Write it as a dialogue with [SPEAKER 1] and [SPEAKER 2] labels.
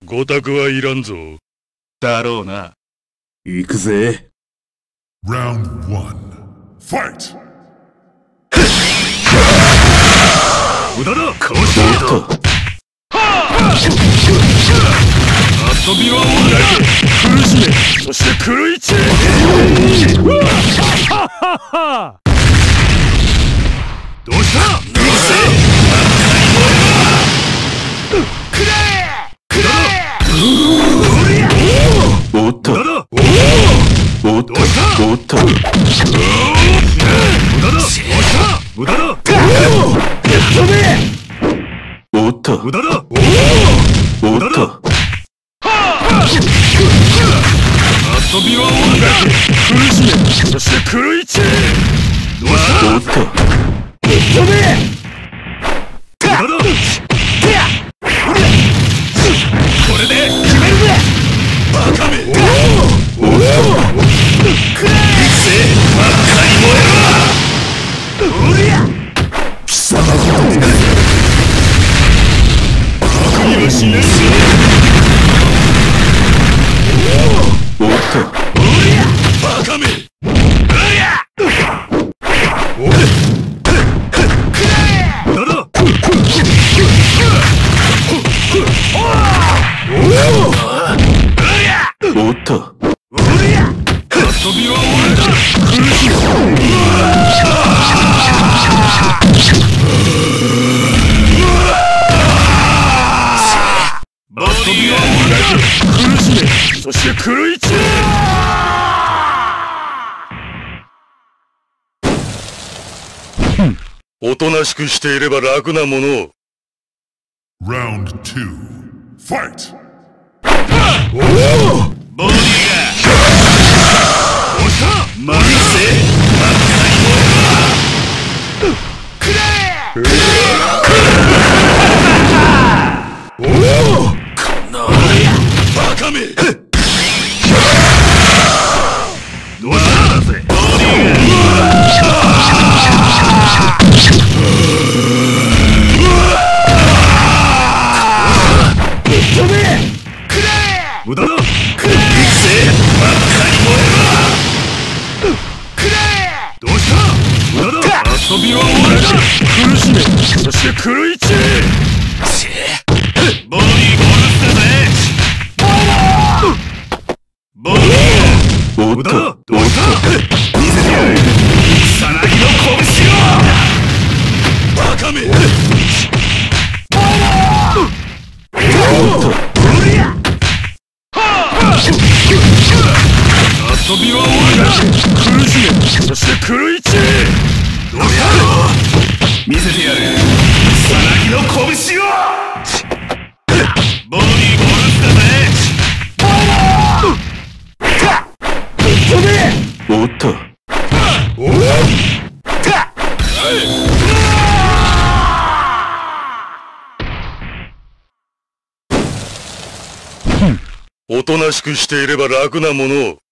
[SPEAKER 1] ごたくはいらんぞ。
[SPEAKER 2] だろうな。
[SPEAKER 3] 行くぜ。
[SPEAKER 4] Round 1. Fight!
[SPEAKER 1] 無駄だ。こうした。遊びは終わらない。苦しめ、そして狂い散れ。どうした。
[SPEAKER 3] おっと。おっと。おっと。
[SPEAKER 1] 無駄だ。無駄だ。
[SPEAKER 3] おっと。
[SPEAKER 1] 無駄だ。
[SPEAKER 3] おっと。
[SPEAKER 1] 遊びは終わらない。苦しめ、そして狂い散れ。どうした。
[SPEAKER 3] おっと。
[SPEAKER 1] 無駄だ。これで決めるぜ。バカめ。おお。くらえ。真っ赤に燃えろ。おりゃ。貴様ごとになる。悪にはしないぞ。
[SPEAKER 3] おっと。
[SPEAKER 1] おりゃ。バカめ。おりゃ。おれ。くらえ。無駄だ。
[SPEAKER 3] おっと。
[SPEAKER 1] 遊びは俺だ。苦しい。遊びは俺だ。苦しめ、そして狂い散れ。おとなしくしていれば楽なものを。
[SPEAKER 4] Round 2. Fight!
[SPEAKER 1] おお。ボディが。どうした。マルセ。くれ。おお。こんなバカめ。どうした。ボディが。無駄だ。くれ。真っ赤に燃えろ。くれ。どうした。無駄だ。遊びは終わりだ。苦しめ、そして狂い散れ。ボディーボールだぜ。ボディー。
[SPEAKER 3] おっと。
[SPEAKER 1] 無駄だ。どうした。見せてやる。さなぎの拳を。バカめ。
[SPEAKER 3] おっと。
[SPEAKER 1] 遊びは終わりだ。苦しめ、そして狂い散れ。どうした。見せてやる。さなぎの拳を。ボディーボールだぜ。
[SPEAKER 3] おっと。
[SPEAKER 1] おお。おとなしくしていれば楽なものを。